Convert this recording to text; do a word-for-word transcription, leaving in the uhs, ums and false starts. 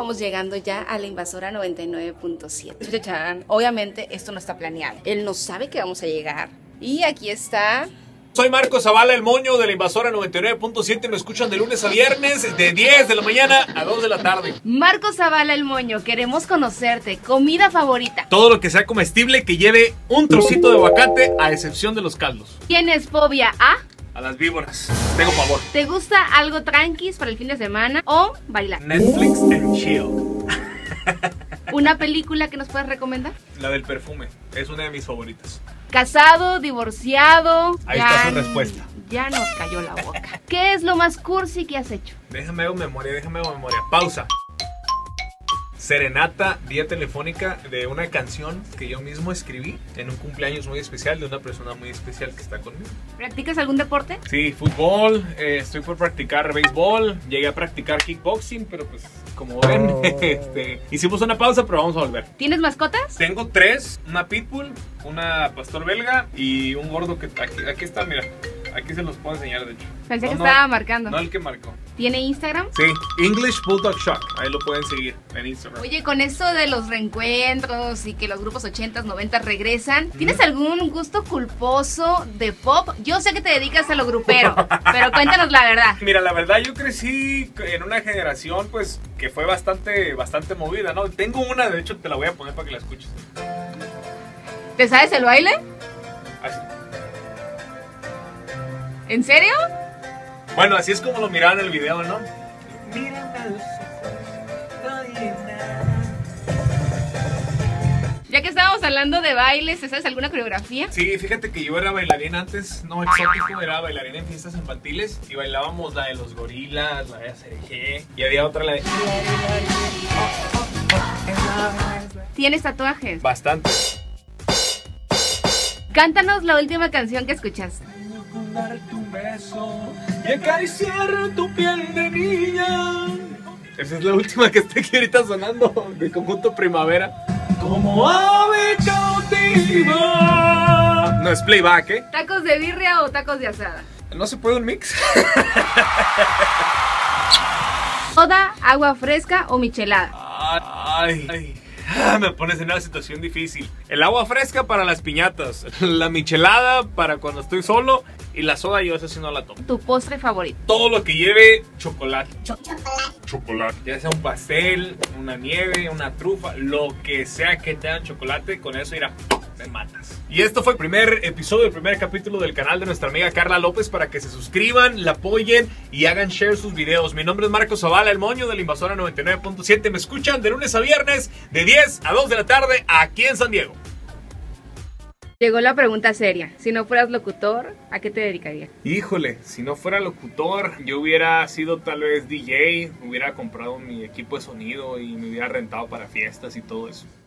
vamos llegando ya a la Invasora noventa y nueve punto siete. Chachán. Obviamente esto no está planeado. Él no sabe que vamos a llegar. Y aquí está... Soy Marco Zavala, el moño de la Invasora noventa y nueve punto siete. Me escuchan de lunes a viernes, de diez de la mañana a dos de la tarde. Marco Zavala, el moño, queremos conocerte. Comida favorita. Todo lo que sea comestible que lleve un trocito de aguacate, a excepción de los caldos. ¿Tienes fobia a...? A las víboras. Tengo pavor. ¿Te gusta algo tranquis para el fin de semana o bailar? Netflix and chill. ¿Una película que nos puedes recomendar? La del perfume. Es una de mis favoritas. ¿Casado, divorciado? Ahí ya, está su respuesta. Ya nos cayó la boca. ¿Qué es lo más cursi que has hecho? Déjame hago memoria, déjame hago memoria. Pausa. Serenata vía telefónica de una canción que yo mismo escribí en un cumpleaños muy especial de una persona muy especial que está conmigo. ¿Practicas algún deporte? Sí, fútbol, eh, estoy por practicar béisbol, llegué a practicar kickboxing, pero pues como ven, oh. este, hicimos una pausa, pero vamos a volver. ¿Tienes mascotas? Tengo tres, una pitbull, una pastor belga y un gordo que aquí, aquí está, mira. Aquí se los puedo enseñar, de hecho. Pensé no, que no, estaba marcando. No el que marcó. ¿Tiene Instagram? Sí, English Bulldog Shock. Ahí lo pueden seguir en Instagram. Oye, con eso de los reencuentros y que los grupos ochentas, noventas regresan, ¿tienes mm. algún gusto culposo de pop? Yo sé que te dedicas a lo grupero, pero cuéntanos la verdad. Mira, la verdad yo crecí en una generación pues que fue bastante, bastante movida, ¿no? Tengo una, de hecho te la voy a poner para que la escuches. ¿Te sabes el baile? Así. ¿En serio? Bueno, así es como lo miraban en el video, ¿no? Ya que estábamos hablando de bailes, ¿sabes alguna coreografía? Sí, fíjate que yo era bailarín antes, no exótico, era bailarín en fiestas infantiles y bailábamos la de los gorilas, la de A C G y había otra, la de... ¿Tienes tatuajes? Bastante. Cántanos la última canción que escuchaste. Darte un beso y acariciar tu piel de niña. Esa es la última que está aquí ahorita sonando, del conjunto Primavera. Como ave cautiva. No es playback, ¿eh? ¿Tacos de birria o tacos de asada? No se puede un mix. ¿Soda, agua fresca o michelada? Ay, ay. Me pones en una situación difícil. El agua fresca para las piñatas, la michelada para cuando estoy solo y la soda yo esa sí no la tomo. ¿Tu postre favorito? Todo lo que lleve chocolate. Chocolate. Chocolate. Ya sea un pastel, una nieve, una trufa, lo que sea que tenga chocolate, con eso irá. Me matas. Y esto fue el primer episodio, el primer capítulo del canal de nuestra amiga Carla López, para que se suscriban, la apoyen y hagan share sus videos. Mi nombre es Marco Zavala, el moño de la Invasora noventa y nueve punto siete. Me escuchan de lunes a viernes de diez a dos de la tarde aquí en San Diego. Llegó la pregunta seria. Si no fueras locutor, ¿a qué te dedicarías? Híjole, si no fuera locutor, yo hubiera sido tal vez D J, hubiera comprado mi equipo de sonido y me hubiera rentado para fiestas y todo eso.